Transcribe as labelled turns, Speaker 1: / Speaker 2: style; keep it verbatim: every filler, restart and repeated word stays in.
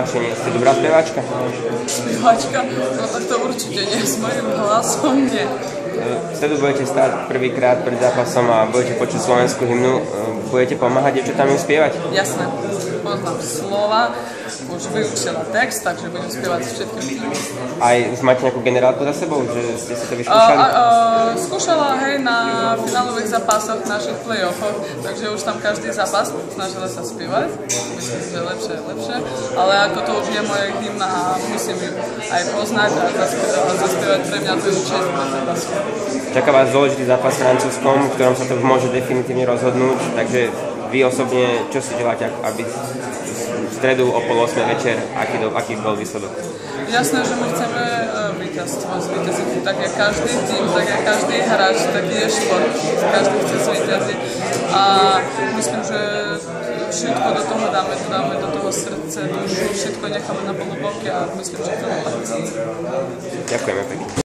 Speaker 1: Vaše nie ste dobrá speváčka?
Speaker 2: Speváčka? No tak to určite nie, s mojím hlasom nie.
Speaker 1: V stredu budete stáť prvýkrát pred zápasom a budete počuť slovenskú hymnu. Budete pomáhať dievčatám ju spievať?
Speaker 2: Jasné, poznám slova, už vyučila text, takže budem spievať všetkým.
Speaker 1: Aj už máte nejakú generálku za sebou, že ste si to vyskúšali?
Speaker 2: A, a, a, skúšala, hej, na finálových zápasoch našich play-offoch, takže už tam každý zápas snažila sa spievať. Myslím, že lepšie je lepšie, ale ako to už je moja hymna a musím ju aj poznať a zaspievať, zaspievať pre mňa to je určite.
Speaker 1: Čaká vás dôležitý zápas s Francúzskom, v ktorom sa to môže definitívne rozhodnúť, takže vy osobne, čo si želáte, aby v stredu o pol osmej večer, aký, do, aký bol výsledok?
Speaker 2: Jasné, že my chceme víťazstvo, zvíťaziť, tak je každý tým, tak je každý hráč, taký je šport, každý chce zvíťaziť a myslím, že všetko do toho dáme, dáme do toho srdce, dušu, všetko necháme na polubok a myslím, že to patrí.
Speaker 1: Ďakujeme pekne.